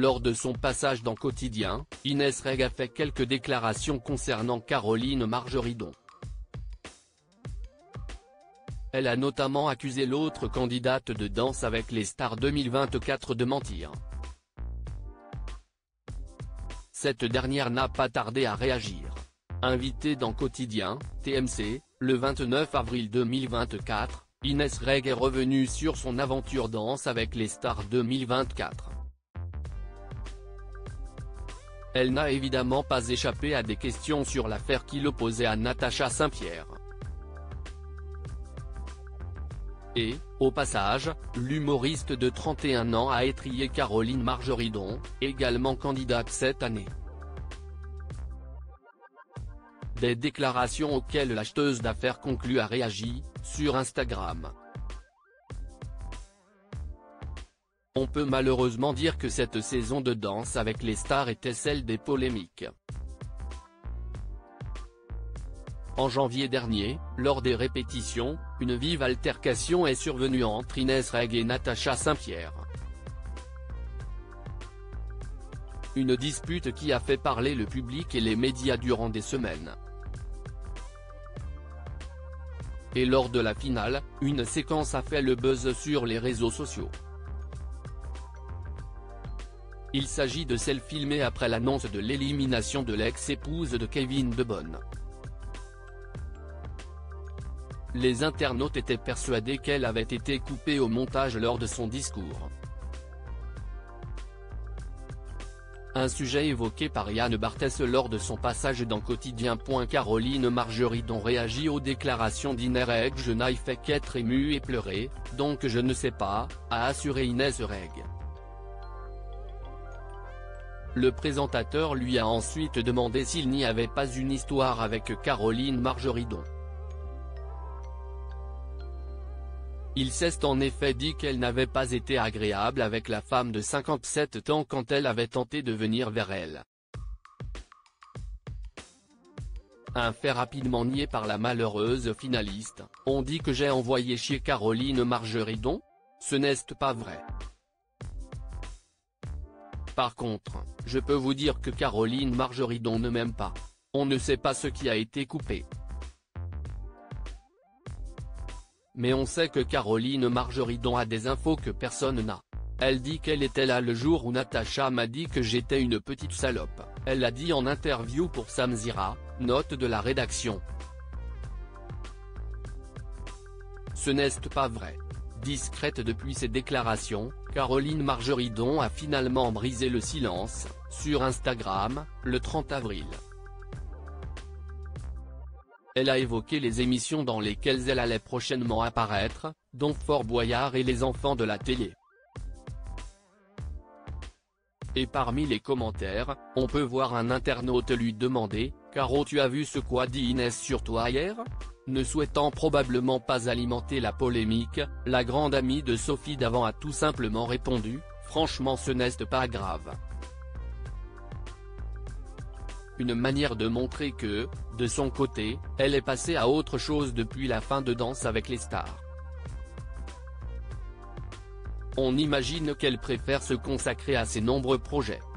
Lors de son passage dans Quotidien, Inès Reg a fait quelques déclarations concernant Caroline Margeridon. Elle a notamment accusé l'autre candidate de Danse avec les stars 2024 de mentir. Cette dernière n'a pas tardé à réagir. Invitée dans Quotidien, TMC, le 29 avril 2024, Inès Reg est revenue sur son aventure Danse avec les stars 2024. Elle n'a évidemment pas échappé à des questions sur l'affaire qui l'opposait à Natacha Saint-Pierre. Et, au passage, l'humoriste de 31 ans a étrillé Caroline Margeridon, également candidate cette année. Des déclarations auxquelles l'acheteuse d'affaires conclue a réagi, sur Instagram. On peut malheureusement dire que cette saison de Danse avec les stars était celle des polémiques. En janvier dernier, lors des répétitions, une vive altercation est survenue entre Inès Reg et Natacha Saint-Pierre. Une dispute qui a fait parler le public et les médias durant des semaines. Et lors de la finale, une séquence a fait le buzz sur les réseaux sociaux. Il s'agit de celle filmée après l'annonce de l'élimination de l'ex-épouse de Kevin De Bonne. Les internautes étaient persuadés qu'elle avait été coupée au montage lors de son discours. Un sujet évoqué par Yann Barthès lors de son passage dans Quotidien. Caroline Margeridon réagit aux déclarations d'Inès Reg. Je n'ai fait qu'être émue et pleurer, donc je ne sais pas, a assuré Inès Reg. Le présentateur lui a ensuite demandé s'il n'y avait pas une histoire avec Caroline Margeridon. Il s'est en effet dit qu'elle n'avait pas été agréable avec la femme de 57 ans quand elle avait tenté de venir vers elle. Un fait rapidement nié par la malheureuse finaliste. On dit que j'ai envoyé chier Caroline Margeridon? Ce n'est pas vrai. Par contre, je peux vous dire que Caroline Margeridon ne m'aime pas. On ne sait pas ce qui a été coupé. Mais on sait que Caroline Margeridon a des infos que personne n'a. Elle dit qu'elle était là le jour où Natacha m'a dit que j'étais une petite salope. Elle l'a dit en interview pour Samzira, note de la rédaction. Ce n'est pas vrai. Discrète depuis ses déclarations, Caroline Margeridon a finalement brisé le silence, sur Instagram, le 30 avril. Elle a évoqué les émissions dans lesquelles elle allait prochainement apparaître, dont Fort Boyard et Les Enfants de la télé. Et parmi les commentaires, on peut voir un internaute lui demander « Caro, tu as vu ce qu'a dit Inès sur toi hier ?» Ne souhaitant probablement pas alimenter la polémique, la grande amie de Sophie Davant a tout simplement répondu « Franchement, ce n'est pas grave ». Une manière de montrer que, de son côté, elle est passée à autre chose depuis la fin de Danse avec les stars. On imagine qu'elle préfère se consacrer à ses nombreux projets.